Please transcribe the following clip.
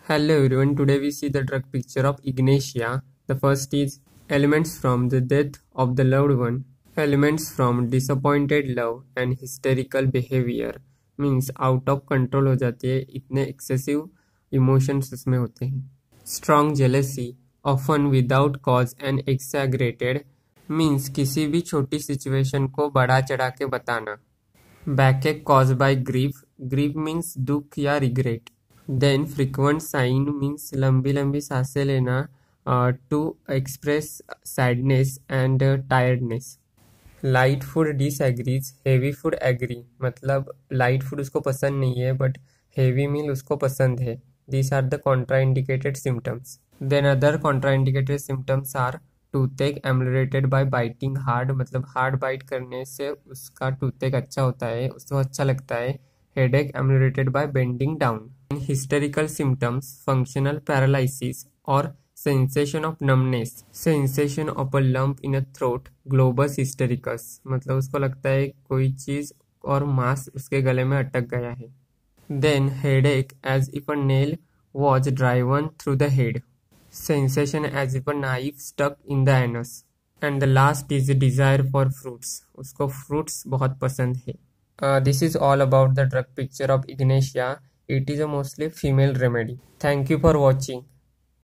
Hello everyone, today we see the drug picture of Ignatia. The first is elements from the death of the loved one, elements from disappointed love and hysterical behavior means out of control हो जाती है, इतने excessive emotions उसमें होते हैं. Strong jealousy, often without cause and exaggerated means किसी भी छोटी situation को बढ़ा चढ़ा के बताना. Backache caused by grief, grief means दुख या regret. Then frequent sighs means लंबी लंबी सांसें लेना to express sadness and tiredness. Light food disagrees, heavy agree agree मतलब लाइट फूड उसको पसंद नहीं है बट हेवी मील उसको पसंद है. These are the contraindicated symptoms. Then other contraindicated symptoms are toothache ameliorated by biting hard मतलब हार्ड बाइट करने से उसका टूथेक अच्छा होता है, उसको अच्छा लगता है. Headache ameliorated by bending down. Hysterical symptoms, functional paralysis or sensation of numbness, sensation of a lump in a throat, globus hystericus मतलब उसको लगता है कोई चीज और मांस उसके गले में अटक गया है. Then headache as if a nail was driven through the head, sensation as if a knife stuck in the anus. And the last is desire for fruits, उसको fruits बहुत पसंद है. This is all about the drug picture of Ignatia. It is a mostly female remedy. Thank you for watching.